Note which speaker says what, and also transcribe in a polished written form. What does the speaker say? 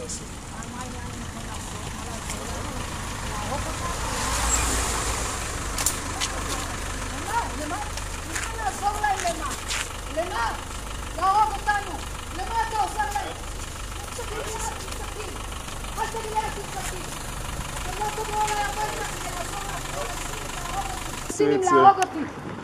Speaker 1: לעשות?
Speaker 2: מה העניין הם יכולים לעשות? מה לעשות? להרוג אותם? למה? למה לעזור להם למה? למה? להרוג אותנו? למה אתה עוזר להם? תצטקים להם, תצטקים. אל תגיד להם תצטקים. אתם לא תבואו אליי הרבה כדי לעזור להם. להרוג אותי. סינים להרוג אותי.